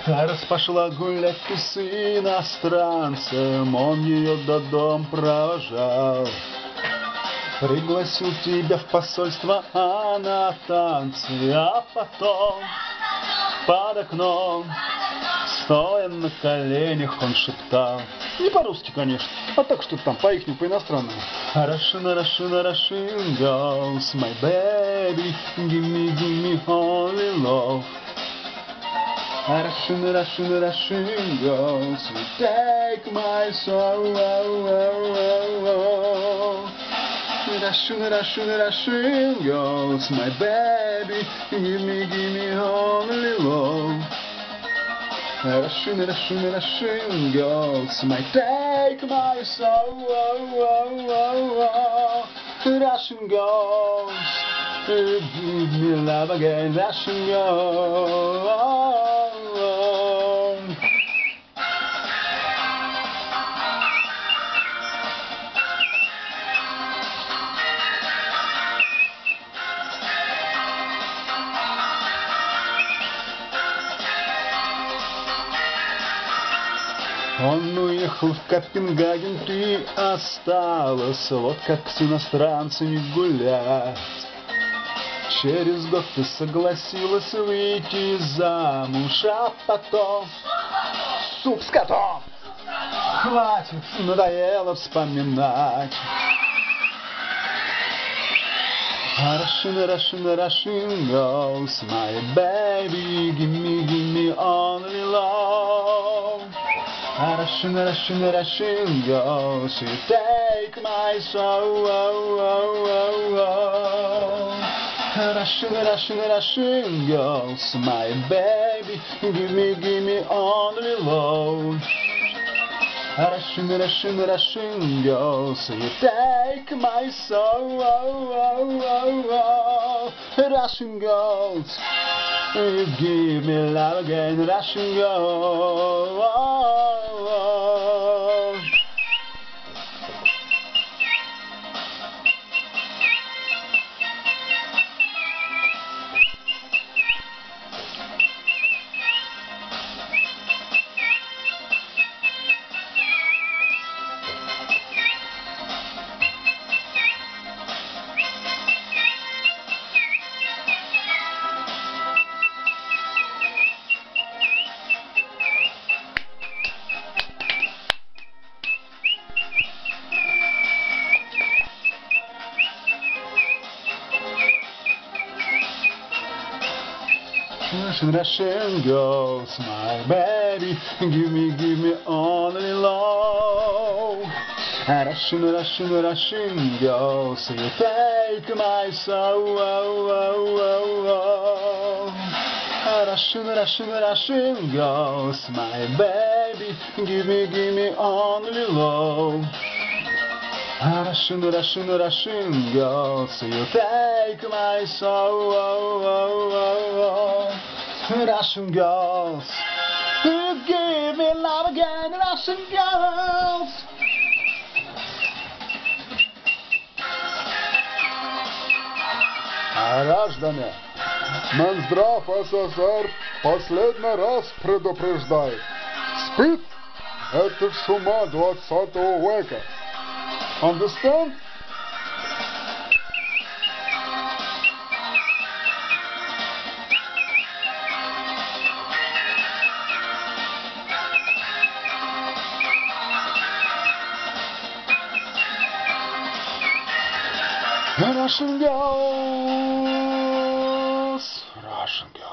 Раз пошла гулять ты с иностранцем, он ее до дома провожал. Пригласил тебя в посольство, а на танцы, а потом под окном, стоя на коленях, он шептал. Не по-русски, конечно, а так что-то там по-ихнему, по-иностранному. Russian, Russian, Russian girls, my baby, give me only love. Russian, Russian, Russian girls, you take my soul. Russian, Russian, Russian girls, my baby, give me only love. Russian, Russian, Russian girls, my take my soul. Russian girls, give me love again. Russian girls. Он уехал в Копенгаген, ты осталась, вот как с иностранцами гулять. Через год ты согласилась выйти замуж, а потом суп с котом. Хватит, надоело вспоминать. Russian, Russian, Russian girls, my baby, give me only love. Russian, Russian, Russian girls, you take my soul. Russian, Russian, Russian girls, my baby, give me only love. Russian, Russian, Russian girls, you take my soul. Russian girls, you give me love again. Russian girls. Russian, Russian girls, my baby, give me only love. Russian, Russian, Russian girls, you take my soul. Russian, Russian, Russian girls, my baby, give me only love. Russian, Russian, Russian girls, you take my soul. Russian girls, you give me love again. Russian girls. Граждане, Минздрав СССР последний раз предупреждает. Спит — это шума 20 века. Understand? Russian girls, Russian girls.